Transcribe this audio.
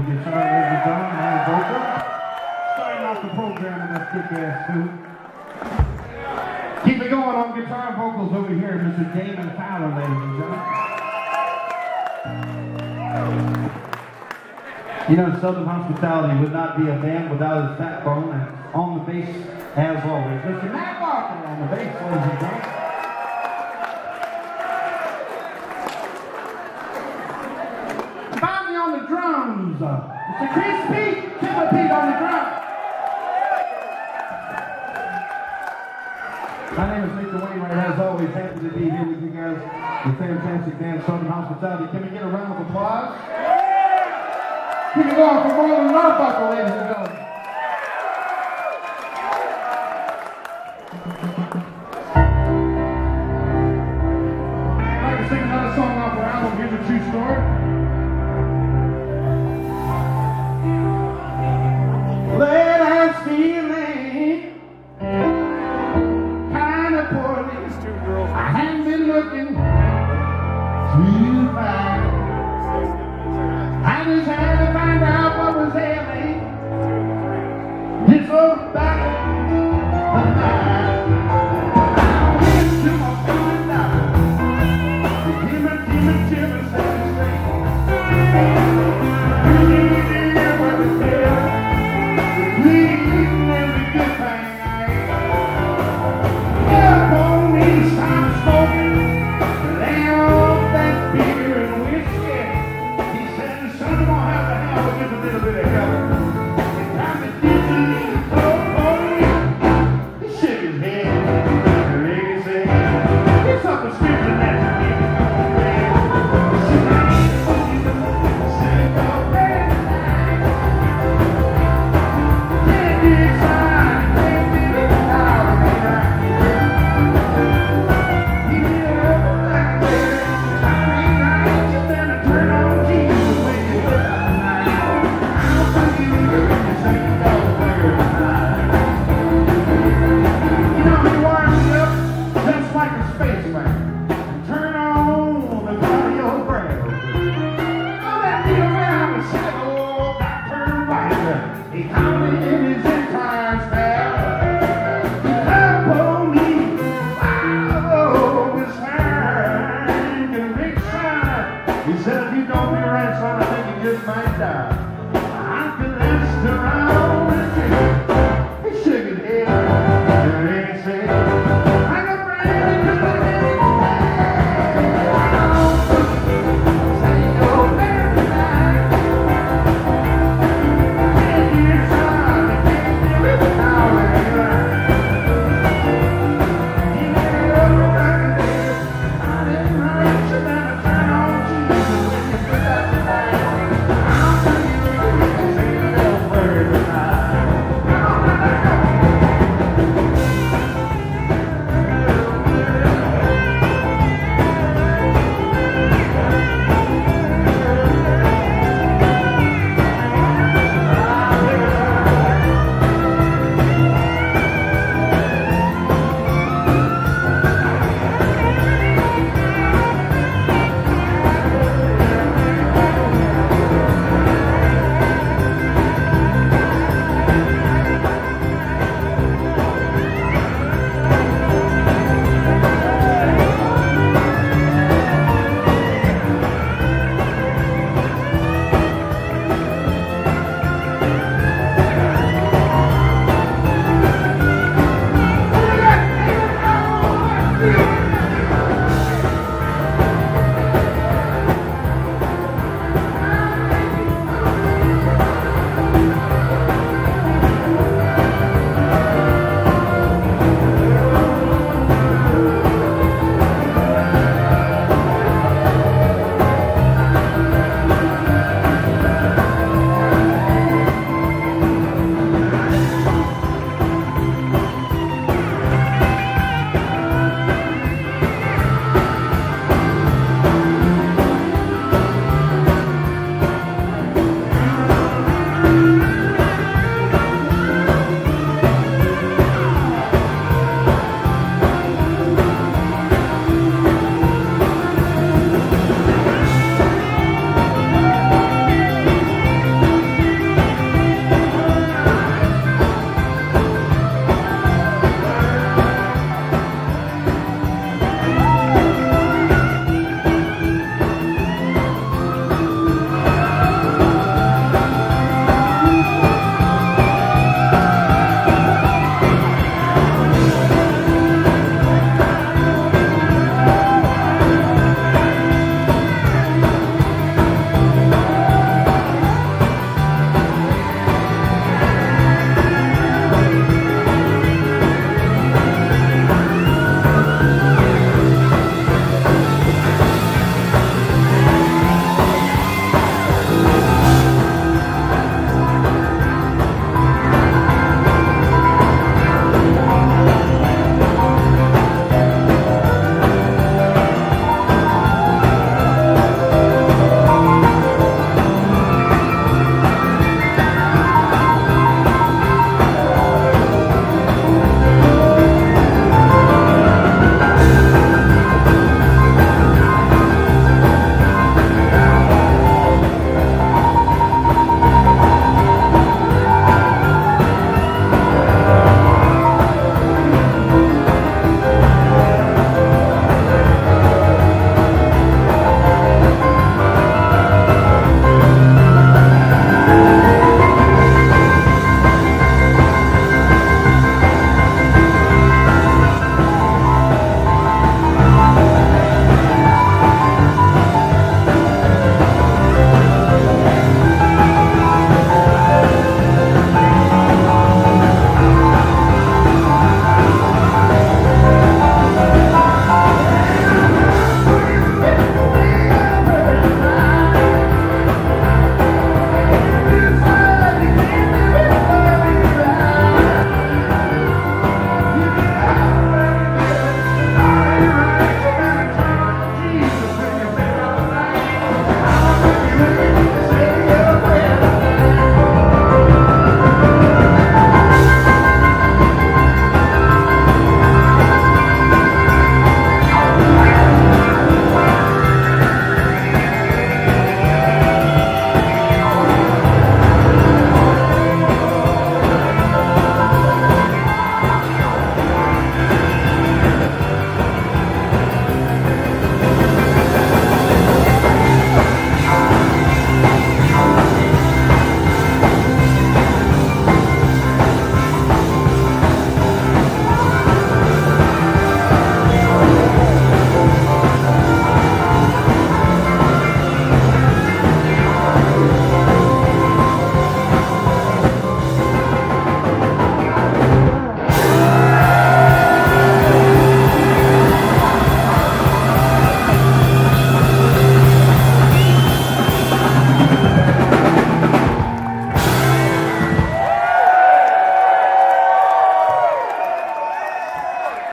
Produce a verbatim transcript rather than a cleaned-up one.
guitar, ladies and gentlemen, and vocal. Starting off the program in that kick-ass suit. Keep it going on guitar and vocals over here, Mister Damon Fowler, ladies and gentlemen. You know, Southern Hospitality would not be a band without its backbone, and on the bass, as always, Mister Matt Walker on the bass, ladies and gentlemen. Finally on the drums, uh, Mister Chris Pete, Killer Pete on the drums. My name is Victor Wainwright, as always, happy to be here with you guys, the fantastic band Southern Hospitality. Can we get a round of applause? Keep it going for Marlon Arbuckle, ladies and gentlemen. I'd like to sing another song off our album, Here's a True Story. Well, I'm feeling kind of poorly. I haven't been looking too fine. I just had to find out what was ailing this old body of mine. I went to my family doctor to give me, give me, give me satisfaction. You need to hear what they tell. Please, every good thing I am. Up on me, stop smoking, lay off that beer and whiskey. He said, son, I'm gonna have to have just a little bit of help. It's time to get the little coat for me. He shook his head, and he said, it's up the street and that's the nigga coming back. He said, I ain't gonna give up. He said, go back. Can't be excited, can't be excited. He did it up like a bear. I ain't right, you better turn on Jesus when you look at the night. I'll tell you when you say you don't wear it tonight. You know, he winds me up just like a spaceman. Turn on the cardio brand. Oh, that little man was sick, oh, that turned white. He counted in his entire style. He up on me, wow, this man can big shine. He said, if you don't be right, son, I think you just might die. I can last around.